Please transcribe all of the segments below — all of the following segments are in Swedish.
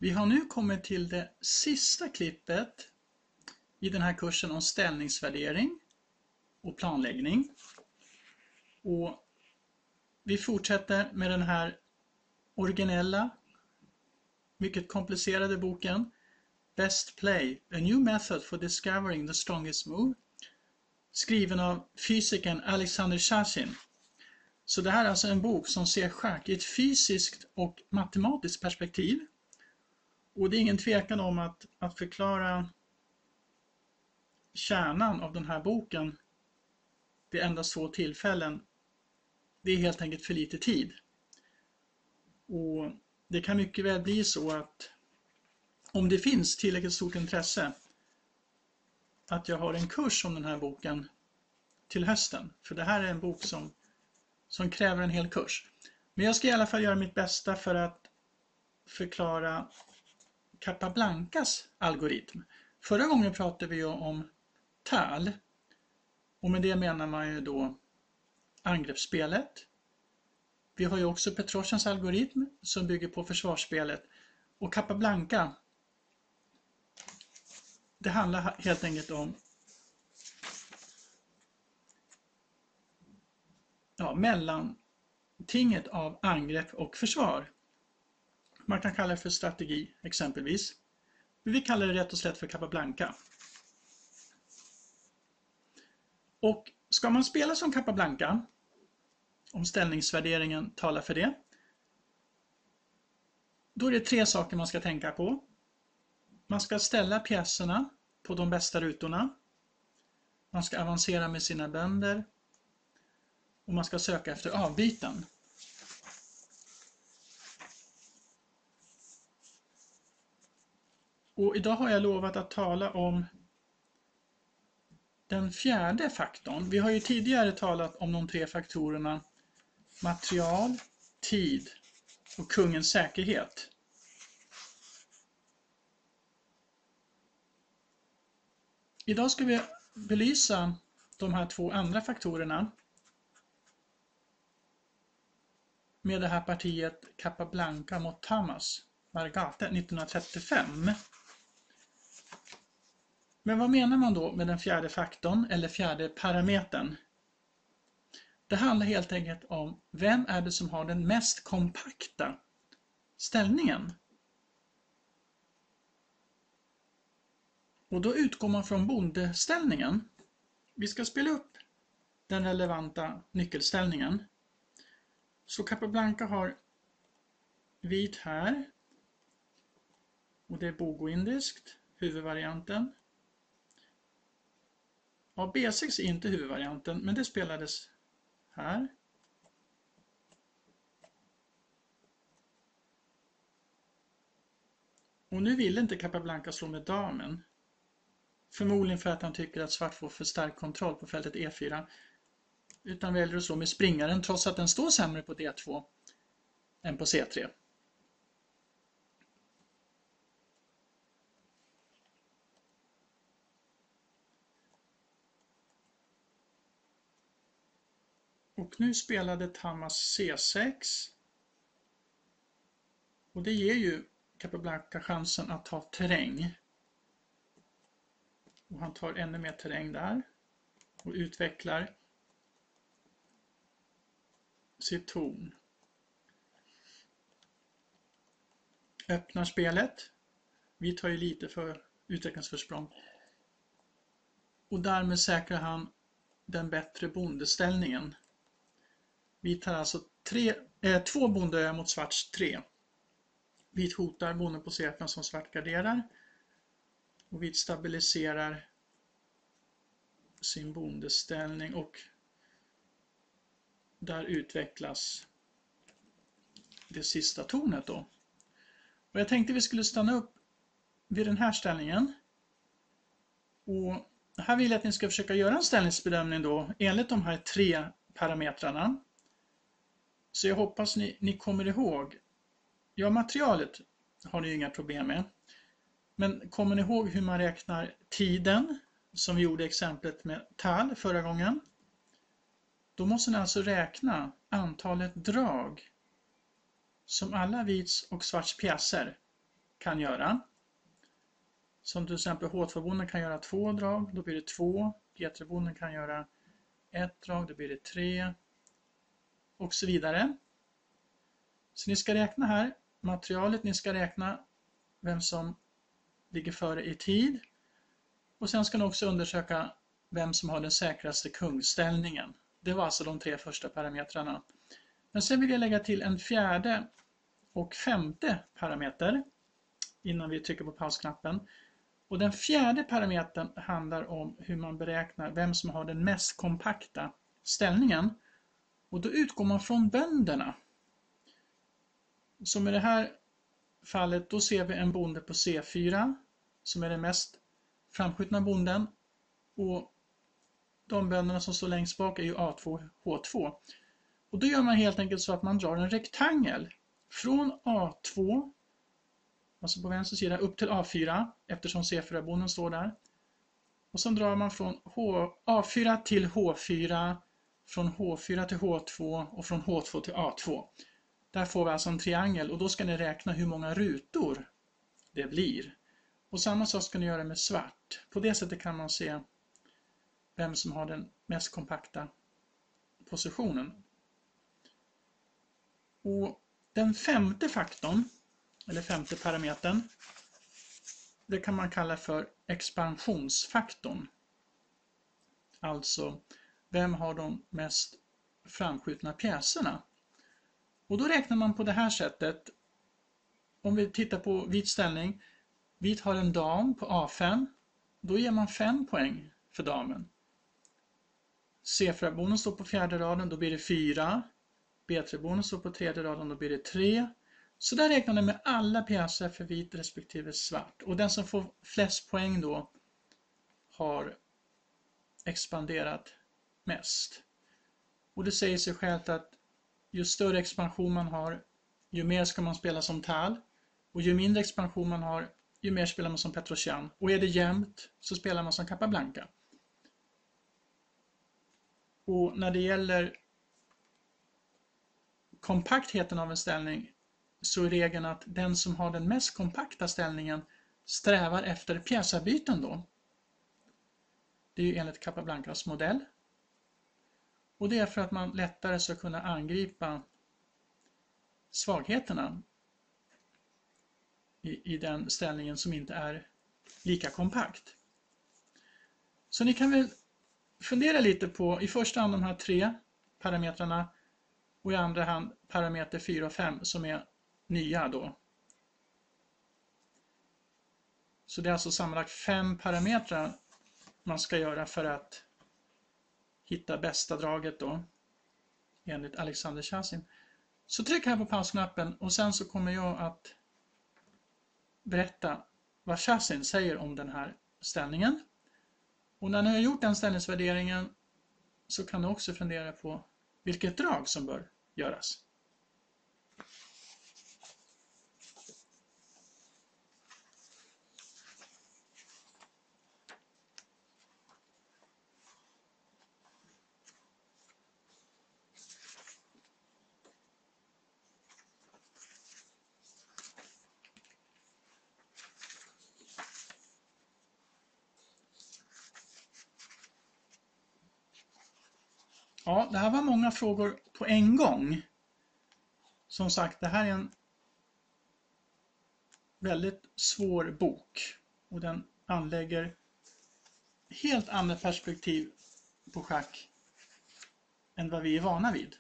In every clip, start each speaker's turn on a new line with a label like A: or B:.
A: Vi har nu kommit till det sista klippet i den här kursen om ställningsvärdering och planläggning. Och vi fortsätter med den här originella, mycket komplicerade boken Best Play, A New Method for Discovering the Strongest Move, skriven av fysikern Alexander Shashin. Så det här är alltså en bok som ser schack i ett fysiskt och matematiskt perspektiv. Och det är ingen tvekan om att förklara kärnan av den här boken vid endast 2 tillfällen. Det är helt enkelt för lite tid. Och det kan mycket väl bli så att om det finns tillräckligt stort intresse att jag har en kurs om den här boken till hösten. För det här är en bok som kräver en hel kurs. Men jag ska i alla fall göra mitt bästa för att förklara Capablancas algoritm. Förra gången pratade vi om tal. Och med det menar man ju då angreppsspelet. Vi har ju också Petrossians algoritm som bygger på försvarsspelet. Och Capablanca, det handlar helt enkelt om mellantinget av angrepp och försvar. Man kan kalla det för strategi exempelvis. Vi kallar det rätt och slätt för Capablanca. Och ska man spela som Capablanca, om ställningsvärderingen talar för det, då är det 3 saker man ska tänka på. Man ska ställa pjäserna på de bästa rutorna. Man ska avancera med sina bönder. Och man ska söka efter avbyten. Och idag har jag lovat att tala om den 4:e faktorn. Vi har ju tidigare talat om de 3 faktorerna material, tid och kungens säkerhet. Idag ska vi belysa de här 2 andra faktorerna med det här partiet Capablanca mot Thomas Margate 1935. Men vad menar man då med den 4:e faktorn eller 4:e parametern? Det handlar helt enkelt om vem är det som har den mest kompakta ställningen. Och då utgår man från bondeställningen. Vi ska spela upp den relevanta nyckelställningen. Så Capablanca har vit här. Och det är bogoindiskt, huvudvarianten. Ja, B6 är inte huvudvarianten, men det spelades här. Och nu vill inte Capablanca slå med damen. Förmodligen för att han tycker att svart får för stark kontroll på fältet E4. Utan väljer att slå med springaren trots att den står sämre på D2 än på C3. Och nu spelade Thomas C6. Och det ger ju Capablanca chansen att ta terräng. Och han tar ännu mer terräng där. Och utvecklar sitt torn. Öppnar spelet. Vi tar ju lite för utvecklingsförsprång. Och därmed säkrar han den bättre bondeställningen. Vi tar alltså 2 bondeöar mot svarts 3. Vit hotar bonden på C5 som svart garderar. Och vit stabiliserar sin bondeställning och där utvecklas det sista tornet då. Och jag tänkte vi skulle stanna upp vid den här ställningen. Och här vill jag att ni ska försöka göra en ställningsbedömning då enligt de här 3 parametrarna. Så jag hoppas ni kommer ihåg. Ja, materialet har ni ju inga problem med. Men kommer ni ihåg hur man räknar tiden som vi gjorde exemplet med tal förra gången? Då måste ni alltså räkna antalet drag som alla vits och svarts pjäser kan göra. Som till exempel H2-bonden kan göra 2 drag, då blir det 2. G3-bonden kan göra 1 drag, då blir det 3. Och så vidare. Så ni ska räkna här materialet, ni ska räkna vem som ligger före i tid. Och sen ska ni också undersöka vem som har den säkraste kungsställningen. Det var alltså de 3 första parametrarna. Men sen vill jag lägga till en 4:e och 5:e parameter innan vi trycker på pausknappen. Och den 4:e parametern handlar om hur man beräknar vem som har den mest kompakta ställningen. Och då utgår man från bönderna. Som i det här fallet, då ser vi en bonde på C4 som är den mest framskjutna bonden. Och de bönderna som står längst bak är ju A2, H2. Och då gör man helt enkelt så att man drar en rektangel från A2, alltså på vänster sida, upp till A4 eftersom C4-bonden står där. Och så drar man från A4 till H4, från H4 till H2 och från H2 till A2. Där får vi alltså en triangel och då ska ni räkna hur många rutor det blir. Och samma sak ska ni göra med svart. På det sättet kan man se vem som har den mest kompakta positionen. Och den 5:e faktorn, eller 5:e parametern, det kan man kalla för expansionsfaktorn. Alltså, vem har de mest framskjutna pjäserna? Och då räknar man på det här sättet. Om vi tittar på vit ställning. Vit har en dam på A5. Då ger man 5 poäng för damen. C4-bonden står på 4:e raden, då blir det 4. B3-bonden står på 3:e raden, då blir det 3. Så där räknar man med alla pjäser för vit respektive svart. Och den som får flest poäng då har expanderat mest. Och det säger sig självt att ju större expansion man har, ju mer ska man spela som Tal. Och ju mindre expansion man har, ju mer spelar man som Petrosjan. Och är det jämnt så spelar man som Capablanca. Och när det gäller kompaktheten av en ställning så är regeln att den som har den mest kompakta ställningen strävar efter pjäsarbyten då. Det är ju enligt Capablancas modell. Och det är för att man lättare ska kunna angripa svagheterna i den ställningen som inte är lika kompakt. Så ni kan väl fundera lite på i första hand de här 3 parametrarna och i andra hand parameter 4 och 5 som är nya då. Så det är alltså sammanlagt 5 parametrar man ska göra för att hitta bästa draget då enligt Alexander Chazin. Så tryck här på pausknappen och sen så kommer jag att berätta vad Chazin säger om den här ställningen. Och när ni har gjort den ställningsvärderingen så kan ni också fundera på vilket drag som bör göras. Ja, det här var många frågor på en gång. Som sagt, det här är en väldigt svår bok. Och den anlägger helt andra perspektiv på schack än vad vi är vana vid.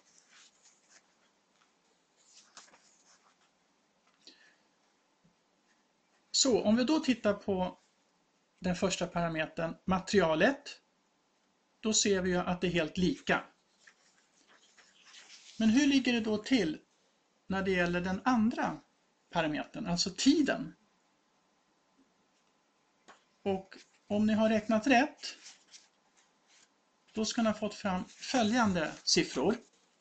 A: Så, om vi då tittar på den första parametern, materialet. Då ser vi ju att det är helt lika. Men hur ligger det då till när det gäller den andra parametern, alltså tiden? Och om ni har räknat rätt, då ska ni ha fått fram följande siffror.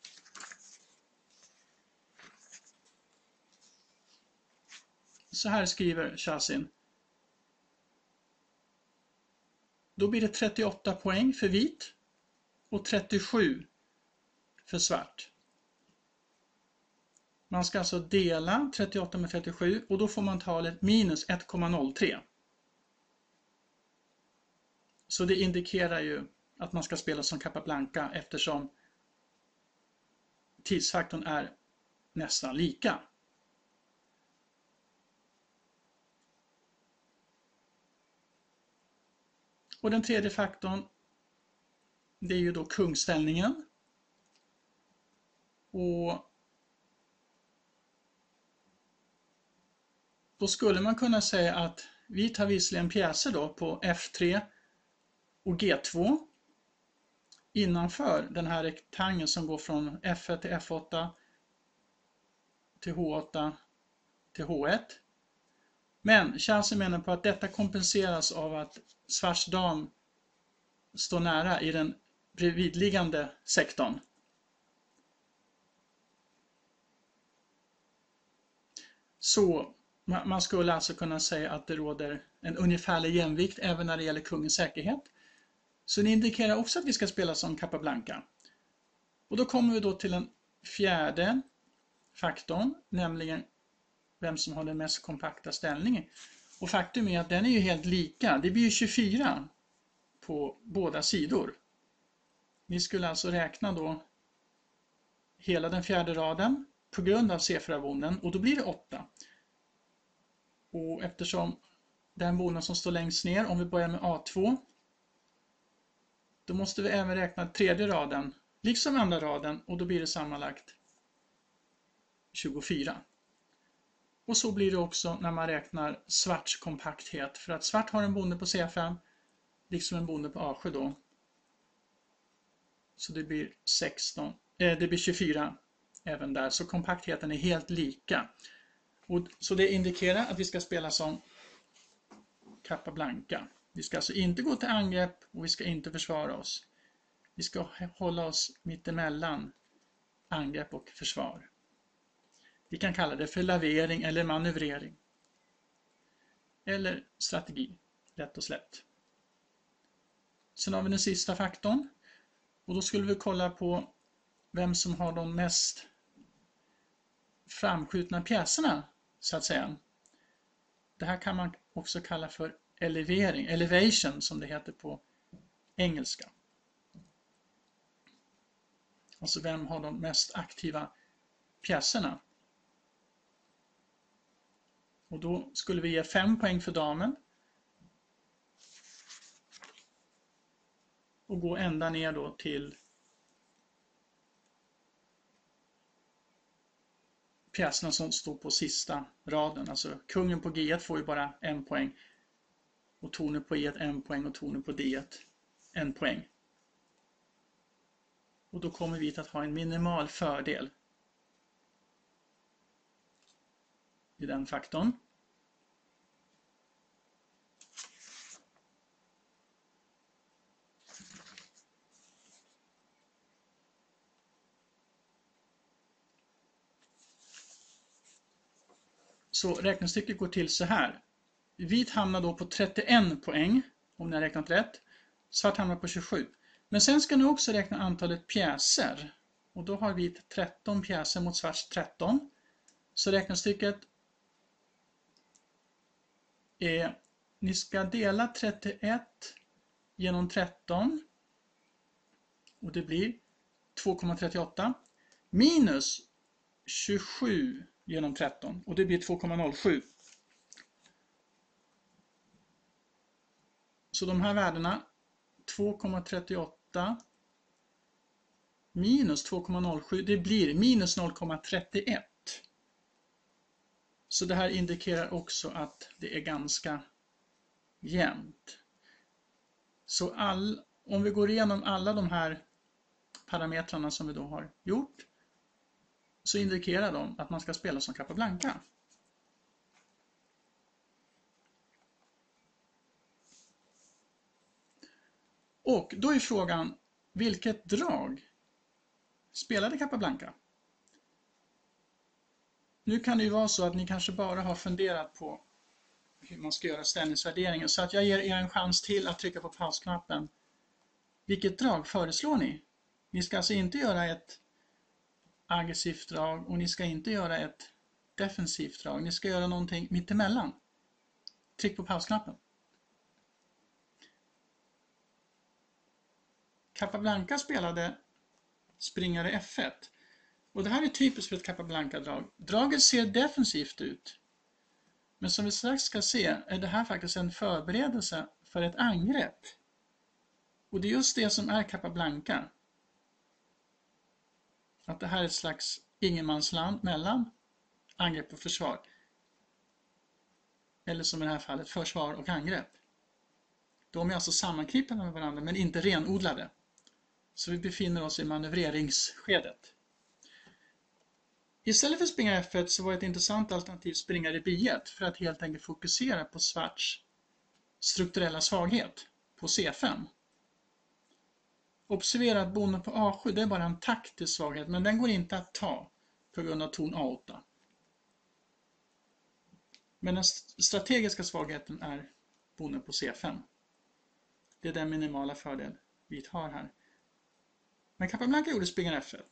A: Så här skriver Chazin. Då blir det 38 poäng för vit och 37 för svart. Man ska alltså dela 38 med 37 och då får man talet minus 1,03. Så det indikerar ju att man ska spela som Capablanca eftersom tidsfaktorn är nästan lika. Och den tredje faktorn, det är ju då kungställningen. Och då skulle man kunna säga att vi tar visserligen pjäser då på F3 och G2 innanför den här rektangeln som går från F1 till F8 till H8 till H1. Men Chelsea menar på att detta kompenseras av att svarts dam står nära i den bredvidliggande sektorn. Så man skulle alltså kunna säga att det råder en ungefärlig jämvikt även när det gäller kungens säkerhet. Så det indikerar också att vi ska spela som Capablanca. Och då kommer vi då till den fjärde faktorn, nämligen vem som har den mest kompakta ställningen. Och faktum är att den är ju helt lika. Det blir ju 24 på båda sidor. Vi skulle alltså räkna då hela den fjärde raden på grund av C4-bonden och då blir det 8. Och eftersom den bonden som står längst ner, om vi börjar med A2, då måste vi även räkna tredje raden liksom andra raden och då blir det sammanlagt 24. Och så blir det också när man räknar svarts kompakthet, för att svart har en bonde på C5 liksom en bonde på A7 då. Så det blir 24 även där, så kompaktheten är helt lika. Och så det indikerar att vi ska spela som Capablanca. Vi ska alltså inte gå till angrepp och vi ska inte försvara oss. Vi ska hålla oss mittemellan angrepp och försvar. Vi kan kalla det för lavering eller manövrering. Eller strategi, lätt och slätt. Sen har vi den sista faktorn. Och då skulle vi kolla på vem som har de mest framskjutna pjäserna, så att säga. Det här kan man också kalla för elevering, elevation som det heter på engelska. Alltså vem har de mest aktiva pjäserna. Och då skulle vi ge 5 poäng för damen. Och gå ända ner då till pjäserna som står på sista raden. Alltså kungen på G1 får ju bara 1 poäng. Och tornet på E1 1 poäng och tornet på D1 1 poäng. Och då kommer vi att ha en minimal fördel i den faktorn. Så räknestycket går till så här. Vit hamnar då på 31 poäng, om ni har räknat rätt. Svart hamnar på 27. Men sen ska ni också räkna antalet pjäser. Och då har vit 13 pjäser mot svarts 13. Så räknestycket är, ni ska dela 31 genom 13. Och det blir 2,38. Minus 27 genom 13 och det blir 2,07. Så de här värdena 2,38 minus 2,07 det blir minus 0,31. Så det här indikerar också att det är ganska jämnt. Så om vi går igenom alla de här parametrarna som vi då har gjort så indikerar de att man ska spela som Capablanca. Och då är frågan, vilket drag spelade Capablanca? Nu kan det ju vara så att ni kanske bara har funderat på hur man ska göra ställningsvärderingen, så att jag ger er en chans till att trycka på pausknappen. Vilket drag föreslår ni? Ni ska alltså inte göra ett aggressivt drag och ni ska inte göra ett defensivt drag. Ni ska göra någonting mittemellan. Tryck på pausknappen. Capablanca spelade springare F1. Och det här är typiskt för ett Capablanca-drag. Draget ser defensivt ut. Men som vi strax ska se är det här faktiskt en förberedelse för ett angrepp. Och det är just det som är Capablanca. Att det här är ett slags ingenmansland mellan angrepp och försvar. Eller som i det här fallet försvar och angrepp. De är alltså sammanknippade med varandra men inte renodlade. Så vi befinner oss i manövreringsskedet. Istället för springare F1 så var ett intressant alternativ springare B1 för att helt enkelt fokusera på svarts strukturella svaghet på C5. Observera att bonden på A7 det är bara en taktisk svaghet men den går inte att ta på grund av ton A8. Men den strategiska svagheten är bonden på C5. Det är den minimala fördel vit har här. Men Capablanca gjorde springare F1.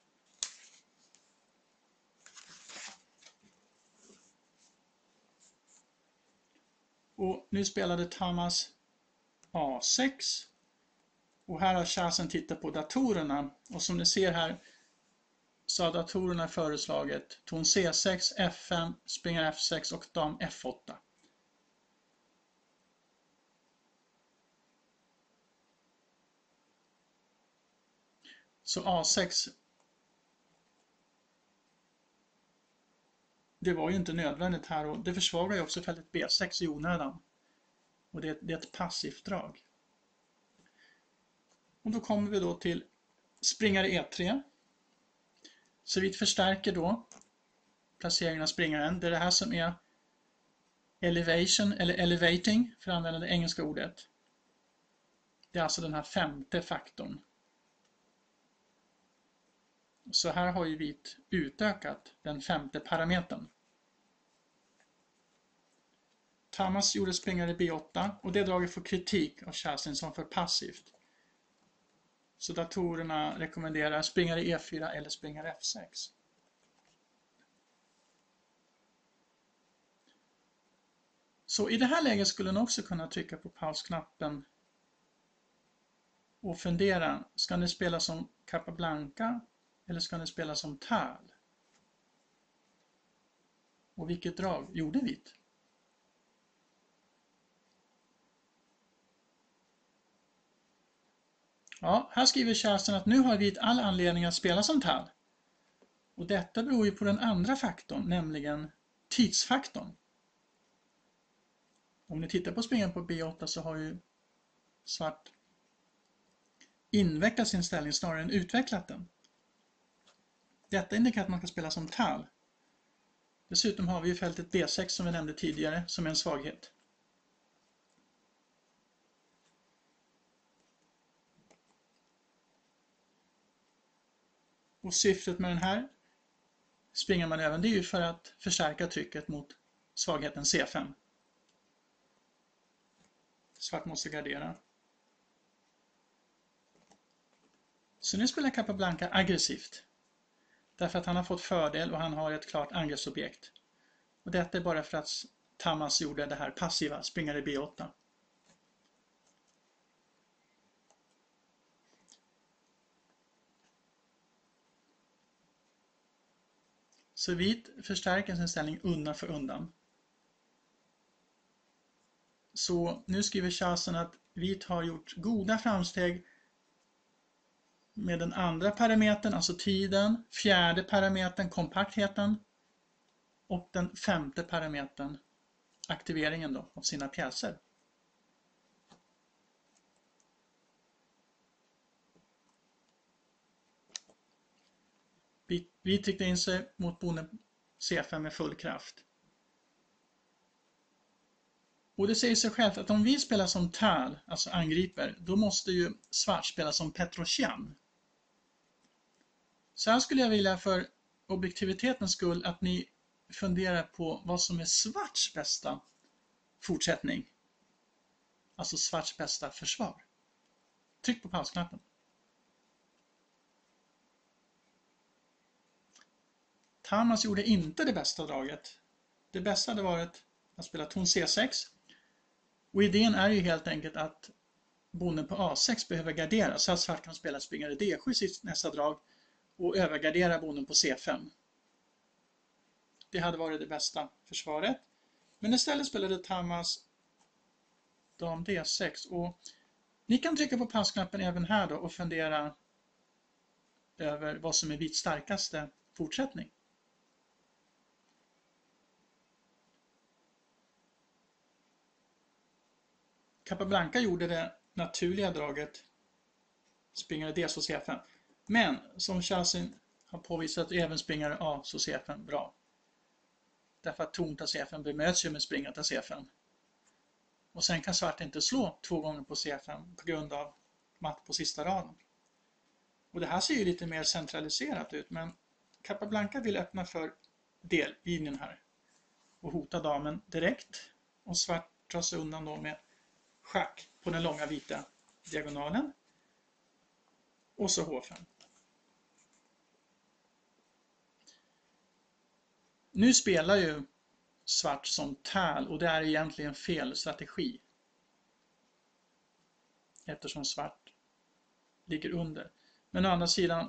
A: Och nu spelade Thomas A6. Och här har Chasen tittat på datorerna. Och som ni ser här så har datorerna föreslagit ton C6, F5, springare F6 och dam F8. Så A6, det var ju inte nödvändigt här och det försvagar ju också fältet B6 i onödan. Och det är ett passivt drag. Och då kommer vi då till springare E3. Så vi förstärker då placeringen av springaren. Det är det här som är elevation eller elevating för att använda det engelska ordet. Det är alltså den här femte faktorn. Så här har ju vit utökat den femte parametern. Thomas gjorde springare B8 och det draget får kritik av Chasen som för passivt. Så datorerna rekommenderar springare E4 eller springare F6. Så i det här läget skulle ni också kunna trycka på pausknappen och fundera, ska ni spela som Capablanca eller ska ni spela som Tal? Och vilket drag gjorde vit? Ja, här skriver Chasen att nu har vit all anledning att spela som Tal. Och detta beror ju på den andra faktorn, nämligen tidsfaktorn. Om ni tittar på springaren på B8 så har ju svart invecklat sin ställning snarare än utvecklat den. Detta indikerar att man kan spela som Tal. Dessutom har vi ju fältet B6 som vi nämnde tidigare som är en svaghet. Och syftet med den här springarmanövern det är ju för att förstärka trycket mot svagheten C5. Svart måste gardera. Så nu spelar Capablanca aggressivt. Därför att han har fått fördel och han har ett klart angreppsobjekt. Och detta är bara för att Thomas gjorde det här passiva, springare B8. Så vit förstärker sin ställning undan för undan. Så nu skriver Chasen att vit har gjort goda framsteg med den andra parametern, alltså tiden, fjärde parametern, kompaktheten och den femte parametern, aktiveringen då, av sina pjäser. Vi tryckte in sig mot bonden C5 med full kraft. Och det säger sig självt att om vi spelar som Tal, alltså angriper, då måste ju svart spela som Petrosyan. Så här skulle jag vilja för objektivitetens skull att ni funderar på vad som är svarts bästa fortsättning. Alltså svarts bästa försvar. Tryck på pausknappen. Tamas gjorde inte det bästa draget. Det bästa hade varit att spela ton C6. Och idén är ju helt enkelt att bonden på A6 behöver gardera så att svart kan spela springare D7 i sitt nästa drag och övergardera bonden på C5. Det hade varit det bästa försvaret. Men istället spelade Tamas dam D6 och ni kan trycka på pausknappen även här då och fundera över vad som är vits starkaste fortsättning. Capablanca gjorde det naturliga draget springare D så C5. Men som Chassin har påvisat även springare A så C5 bra. Därför att ton till C5 bemöts ju med springare till C5. Och sen kan svart inte slå 2 gånger på C5 på grund av matt på sista raden. Och det här ser ju lite mer centraliserat ut, men Capablanca vill öppna för dellinjen här och hota damen direkt. Och svart drar sig undan då med schack på den långa vita diagonalen. Och så H5. Nu spelar ju svart som tärl och det är egentligen fel strategi. Eftersom svart ligger under. Men å andra sidan,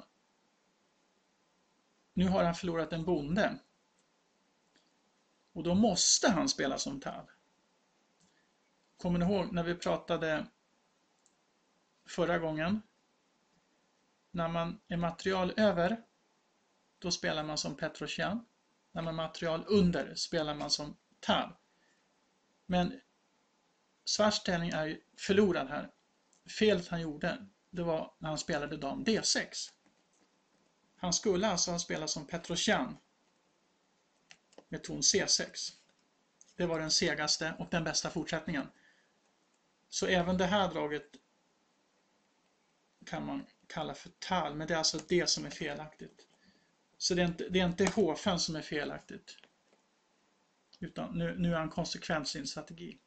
A: nu har han förlorat en bonde. Och då måste han spela som tärl. Kommer ni ihåg när vi pratade förra gången? När man är material över, då spelar man som Petrosyan. När man är material under spelar man som tärl. Men svarts ställning är ju förlorad här. Felet han gjorde, det var när han spelade dam D6. Han skulle alltså ha spelat som Petrosyan med ton C6. Det var den segaste och den bästa fortsättningen. Så även det här draget kan man kalla för tärl, men det är alltså det som är felaktigt. Så det är inte H5 som är felaktigt. Utan nu är han konsekvent sin strategi.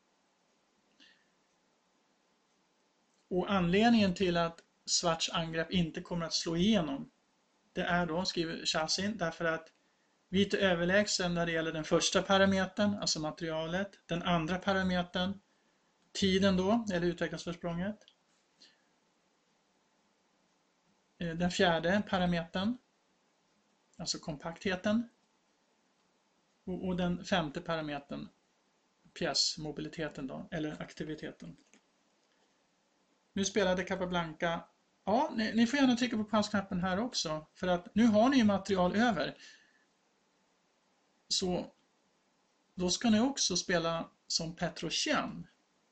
A: Och anledningen till att svarts angrepp inte kommer att slå igenom, det är då, skriver Chassin, därför att vit är överlägsen när det gäller den första parametern, alltså materialet, den andra parametern, tiden då, eller utvecklingsförsprånget, den fjärde parametern, alltså kompaktheten, och den femte parametern, pjäsmobiliteten då, eller aktiviteten. Nu spelade Capablanca. Ja, ni får gärna trycka på pausknappen här också, för att nu har ni ju material över. Så då ska ni också spela som Petrosyan.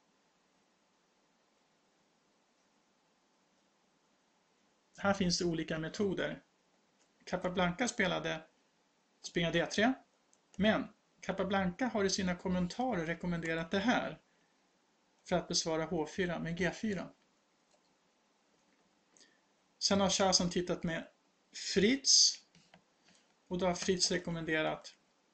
A: Här finns det olika metoder. Capablanca spelade springa D3, men Capablanca har i sina kommentarer rekommenderat det här för att besvara H4 med G4. Sen har Chassin tittat med Fritz och då har Fritz rekommenderat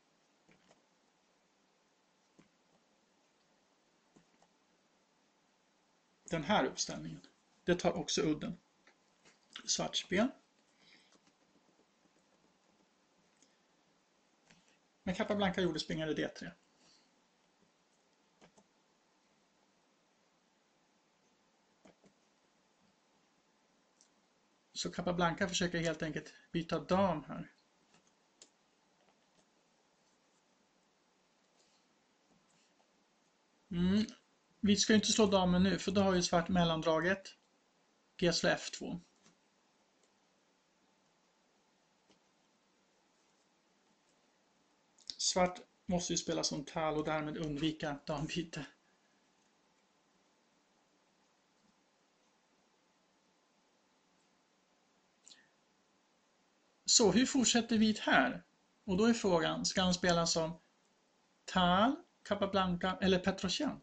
A: den här uppställningen. Det tar också udden. Svart spel. Men Capablanca gjorde springare D3. Så Capablanca försöker helt enkelt byta dam här. Vi ska inte slå damen nu, för då har ju svart mellandraget. G slår F2. Svart måste ju spela som tärl och därmed undvika dambyte. Så hur fortsätter vit här? Och då är frågan, ska han spela som tärl, Capablanca eller Petrosyan?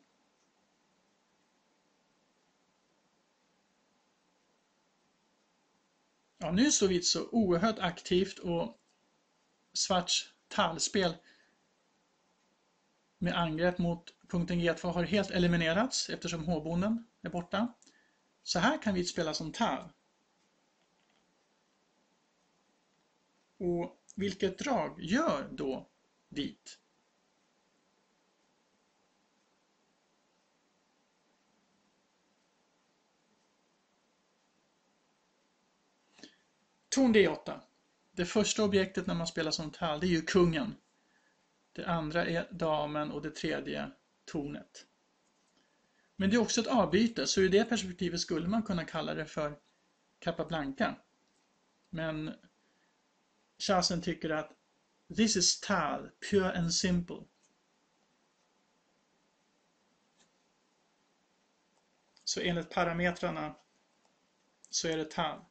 A: Ja, nu står vit så oerhört aktivt och svarts tärlspel med angrepp mot punkten G2 har helt eliminerats eftersom H-bonden är borta. Så här kan vit spela som tärl. Och vilket drag gör då vit? Ton D8. Det första objektet när man spelar som tall, det är ju kungen. Det andra är damen och det tredje tornet. Men det är också ett avbyte, så i det perspektivet skulle man kunna kalla det för Capablanca. Men Chazen tycker att this is tal, pure and simple. Så enligt parametrarna så är det tal.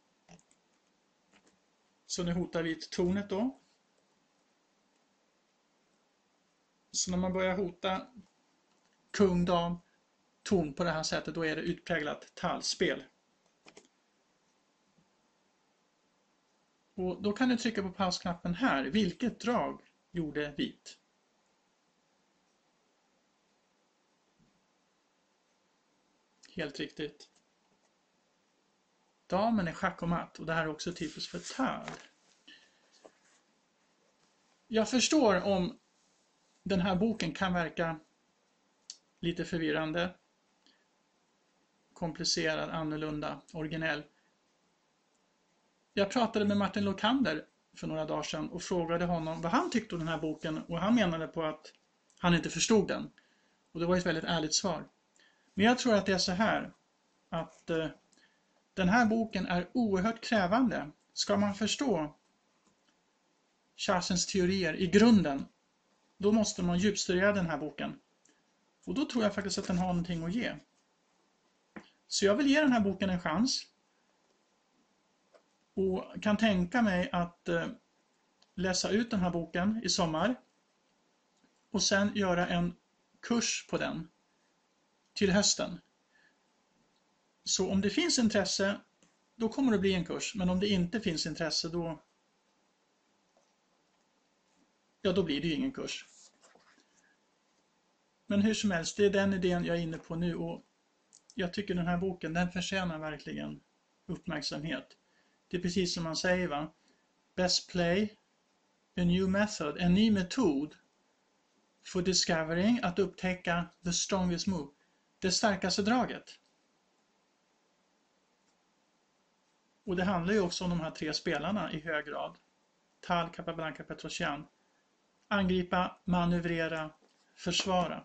A: Så nu hotar vi tornet då. Så när man börjar hota kung, dam, torn på det här sättet, då är det utpräglat talspel. Och då kan du trycka på pausknappen här. Vilket drag gjorde vit? Helt riktigt. Damen är schack och matt och det här är också typiskt för tal. Jag förstår om den här boken kan verka lite förvirrande, komplicerad, annorlunda, originell. Jag pratade med Martin Lokander för några dagar sedan och frågade honom vad han tyckte om den här boken, och han menade på att han inte förstod den. Och det var ett väldigt ärligt svar. Men jag tror att det är så här att den här boken är oerhört krävande. Ska man förstå Chazens teorier i grunden, då måste man djupstudera den här boken. Och då tror jag faktiskt att den har någonting att ge. Så jag vill ge den här boken en chans. Och kan tänka mig att läsa ut den här boken i sommar. Och sen göra en kurs på den till hösten. Så om det finns intresse, då kommer det bli en kurs. Men om det inte finns intresse, då blir det ju ingen kurs. Men hur som helst, det är den idén jag är inne på nu. Och jag tycker den här boken, den förtjänar verkligen uppmärksamhet. Det är precis som man säger, va? Best play, a new method, en ny metod för discovering, att upptäcka the strongest move, det starkaste draget. Och det handlar ju också om de här tre spelarna i hög grad. Tal, Capablanca, Petrosian. Angripa, manövrera, försvara.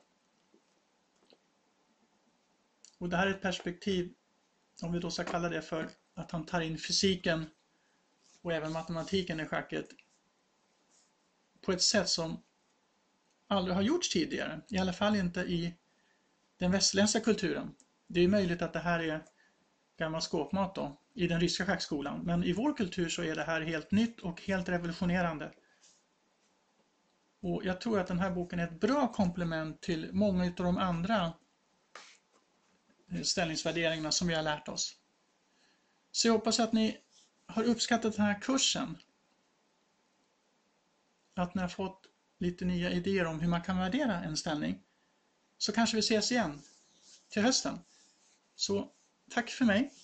A: Och det här är ett perspektiv, om vi då ska kalla det för att han tar in fysiken och även matematiken i schacket på ett sätt som aldrig har gjorts tidigare. I alla fall inte i den västerländska kulturen. Det är möjligt att det här är gammal skåpmat då, i den ryska schackskolan. Men i vår kultur så är det här helt nytt och helt revolutionerande. Och jag tror att den här boken är ett bra komplement till många av de andra ställningsvärderingarna som vi har lärt oss. Så jag hoppas att ni har uppskattat den här kursen. Att ni har fått lite nya idéer om hur man kan värdera en ställning. Så kanske vi ses igen till hösten. Så tack för mig.